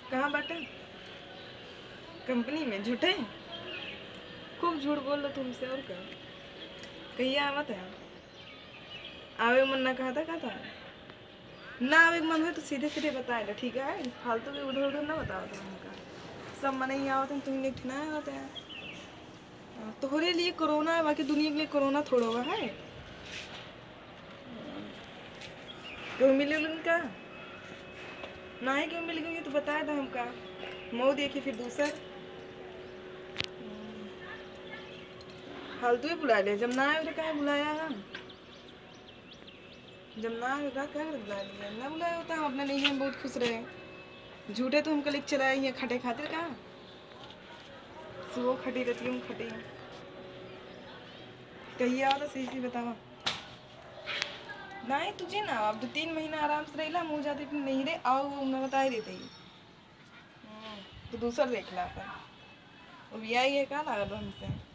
कहाँ बाटे? कंपनी में? झूठे खूब झूठ बोल लो तुमसे। और क्या कहिए आवत है? आवे मन ना कहा था ना आवे मन हो तो सीधे सीधे बताए लो, ठीक है? फालतू के उधर उधर ना बताओ तुम हमका। सब मन ही आवत है, तुम ठीक ना आवत है। तोहरे लिए कोरोना है, बाकी दुनिया के लिए कोरोना थोड़ा हुआ है। क्यों मिले उनका? ना ही क्यों मिल गई तो बताया था हमका। मऊ देखी फिर दूसर फालतू ही बुला ले। जब ना आए तो क्या बुलाया हम? जब ना आएगा क्या बुला लिया? ना बुलाया होता हम अपना नहीं, हम बहुत खुश रहे। झूठे तो हमको लेके चलाए ये खटे खातिर कहाँ सुबह खटी रहती हूँ खटी। कहिए आओ तो सही सही बतावा। नहीं तुझे ना अब 2-3 महीना आराम से रही मुँह जाते फिर नहीं रे आओ मैं बता ही देते ही। तो दूसरा देख ला अपन। अब यही है क्या लागल हमसे।